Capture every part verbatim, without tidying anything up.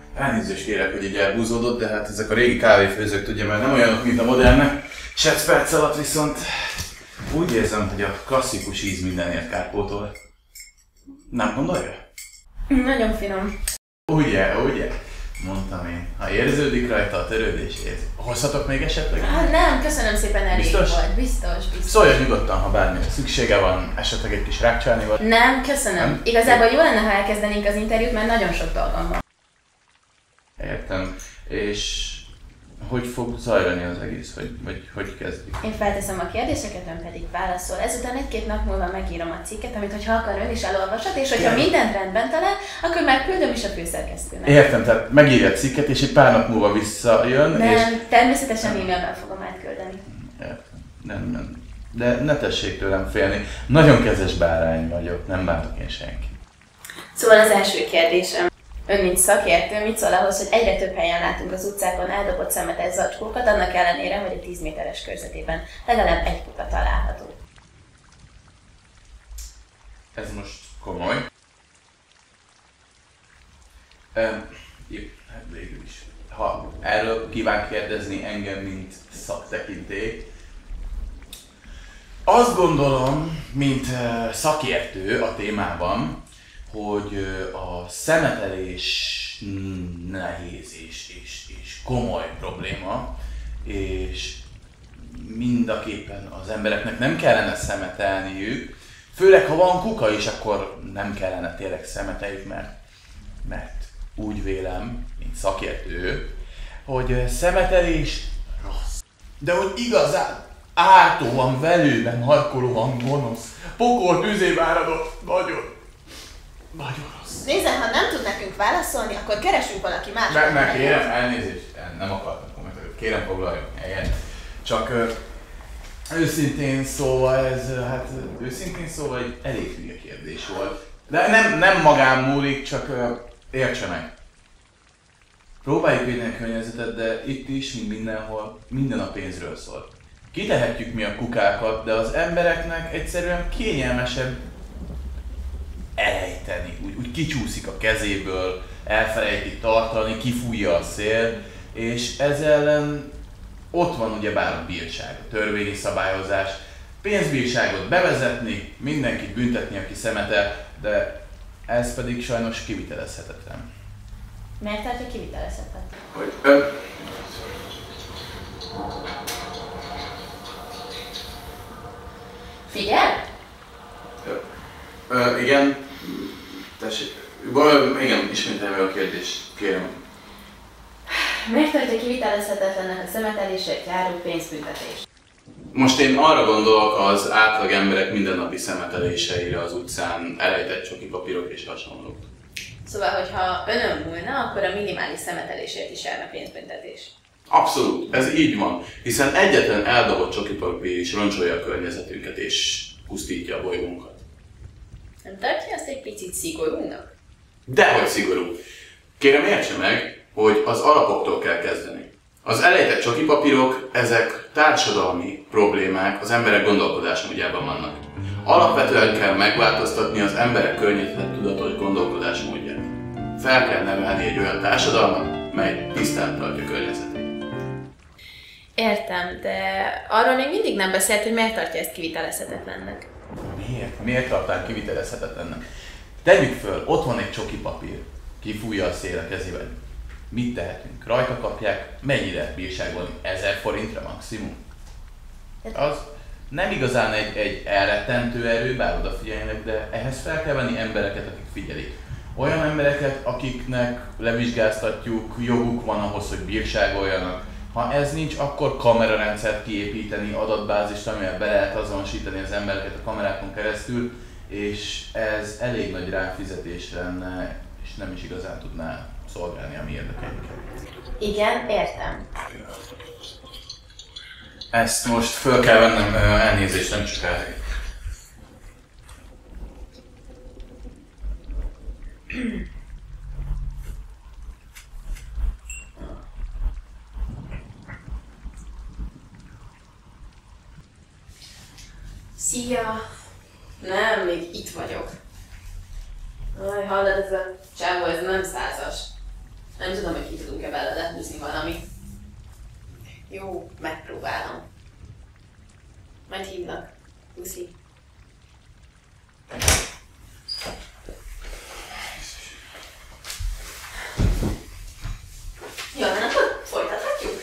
Elnézést kérek, hogy így elbúzódott, de hát ezek a régi kávéfőzők, tudja, mert nem olyanok, mint a modernek. Setsz perc alatt viszont úgy érzem, hogy a klasszikus íz mindenért kárpótol. Nem gondolja? Nagyon finom. Ugye, ugye? Mondtam én. Ha érződik rajta a törődését. Hozhatok még esetleg? Ah, nem, köszönöm szépen, elég Biztos? volt. Biztos, biztos. Szóljon nyugodtan, ha bármilyen szüksége van, esetleg egy kis rákcsálnival. Nem, köszönöm. Nem? Igazából jó lenne, ha elkezdenénk az interjút, mert nagyon sok dolgom van. Értem. És hogy fog zajlani az egész? Vagy, vagy hogy kezdik? Én felteszem a kérdéseket, ön pedig válaszol. Ezután egy-két nap múlva megírom a cikket, amit hogyha akar ön is elolvashat, és hogyha mindent rendben talál, akkor már küldöm is a főszerkesztőnek. Értem, tehát megírja a cikket, és egy pár nap múlva visszajön, Nem, és... természetesen e-mailben fogom átküldeni. Értem. Nem, nem. De ne tessék tőlem félni. Nagyon kezes bárány vagyok, nem bántok én senki. Szóval az első kérdésem. Ön, mint szakértő, mit szól ahhoz, hogy egyre több helyen látunk az utcákon eldobott szemetes zacskókat, annak ellenére, hogy a tíz méteres körzetében legalább egy kuka található? Ez most komoly. Um, jó, hát végül is. Ha erről kíván kérdezni engem, mint szaktekintély, azt gondolom, mint uh, szakértő a témában, hogy uh, a szemetelés nehéz és, és, és komoly probléma, és mindaképpen az embereknek nem kellene szemetelniük, főleg ha van kuka is, akkor nem kellene tényleg szemeteljük, mert, mert úgy vélem, mint szakértő, hogy szemetelés rossz. De hogy igazán ártóan, velőben markolóan gonosz, pokol tüzébe áradott, nagyon, nagyon rossz. Nézzen, ha nem tud nekünk válaszolni, akkor keresünk valaki más. Meg, meg kérem, elnézést, nem akartam kommentelni, kérem foglaljon helyet. Csak ö, őszintén szóval ez, hát őszintén szóval egy elég hülye kérdés volt. De nem, nem magán múlik, csak ö, értse meg. Próbáljuk védeni a környezetet, de itt is, mint mindenhol, minden a pénzről szól. Kitehetjük mi a kukákat, de az embereknek egyszerűen kényelmesebb elejteni. Úgy, úgy kicsúszik a kezéből, elfelejti tartani, kifújja a szél, és ez ellen ott van ugyebár a bírság, a törvényi szabályozás. Pénzbírságot bevezetni, mindenkit büntetni, aki szemetel, de ez pedig sajnos kivitelezhetetlen. Miért tartja kivitelezhetetlen? Hogy ön... Figyel? Ö, ö, igen, tessék. Ö, igen, ismételjem meg a kérdést, kérem. Miért tartja kivitelezhetetlennek a szemetelésért járó pénzbüntetést? Most én arra gondolok az átlag emberek mindennapi szemeteléseire az utcán, elejtett csoki papírok és hasonlók. Szóval, hogyha önön múlna, akkor a minimális szemetelésért is járna pénzbüntetés. Abszolút, ez így van, hiszen egyetlen eldobott csoki papír is roncsolja a környezetünket és pusztítja a bolygónkat. Nem tartja azt egy picit szigorúnak? Dehogy szigorú. Kérem értse meg, hogy az alapoktól kell kezdeni. Az elejtett csoki papírok, ezek társadalmi problémák, az emberek gondolkodásmódjában vannak. Alapvetően kell megváltoztatni az emberek környezetet tudatos gondolkodásmódját. Fel kell nevelni egy olyan társadalmat, mely tisztán tartja környezetét. Értem, de arról még mindig nem beszélt, hogy miért tartja ezt kivitelezhetetlennek. Miért? Miért tartál kivitelezhetetlennek? Tegyük föl, ott van egy csoki papír, kifújja a szél a kezével. Mit tehetünk? Rajta kapják, mennyire bírságolni? Ezer forintra maximum? Az nem igazán egy, egy elrettentő erő, bár odafigyeljenek, de ehhez fel kell venni embereket, akik figyelik. Olyan embereket, akiknek levizsgáztatjuk, joguk van ahhoz, hogy bírságoljanak. Ha ez nincs, akkor kamerarendszert kiépíteni, adatbázist, amivel be lehet azonosítani az embereket a kamerákon keresztül, és ez elég nagy ráfizetés lenne, és nem is igazán tudná szolgálni a mi érdekeinket. Igen, értem. Ezt most föl kell vennem, elnézést, nem csak elég. Szia! Nem, még itt vagyok. Aj, hallod, ez a csávó, ez nem százas. Nem tudom, hogy ki tudunk-e belőle húzni valamit. Jó, megpróbálom. Majd hívnak. Puszi. Jól van, akkor folytathatjuk?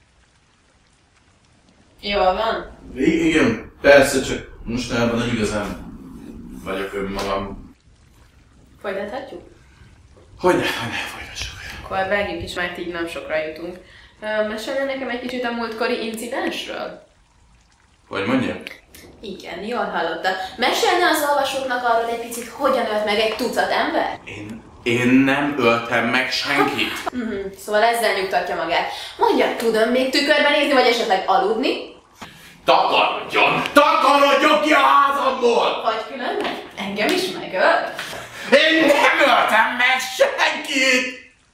Jól van? I- igen, persze, csak mostanában nem igazán vagyok önmagam. Folytathatjuk? Hogyne, hogyne, folytassuk. Akkor vágjunk is, mert így nem sokra jutunk. Mesélne nekem egy kicsit a múltkori incidensről? Hogy mondja? Igen, jól hallotta. Mesélne az olvasóknak arról egy picit, hogyan ölt meg egy tucat ember? Én, én nem öltem meg senkit. Mm-hmm. Szóval ezzel nyugtatja magát. Mondja, tudom még tükörben nézni, vagy esetleg aludni? Takarodjon! Takarodjon ki a házamból! Vagy különben engem is megöl? Én nem öltem meg senkit!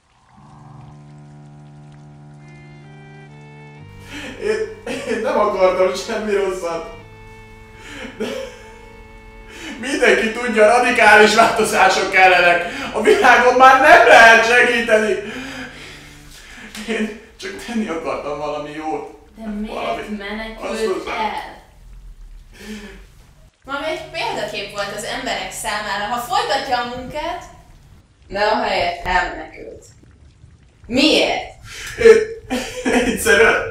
Én, én nem akartam semmi rosszat. De mindenki tudja, radikális változások kellenek. A világon már nem lehet segíteni. Én csak tenni akartam valami jót. De miért valami. menekült el? Mami egy példakép volt az emberek számára. Ha folytatja a munkát, de ahelyett elmenekült. Miért? Én egyszerűen...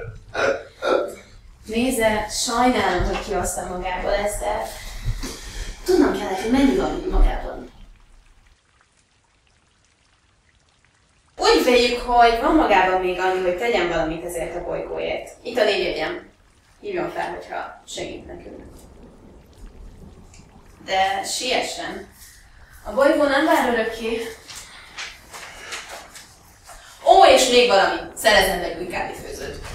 Nézze, sajnálom, hogy kihoztam magából ezt, de tudnom kellett, hogy mennyi van még magában. Úgy véljük, hogy van magában még annyi, hogy tegyen valamit ezért a bolygóért. Itt a négyegyem. Hívjon fel, hogyha segít nekünk. De siessen. A bolygó nem vár örökké. Ó, és még valami. Szerezzen egy új kávéfőzőt.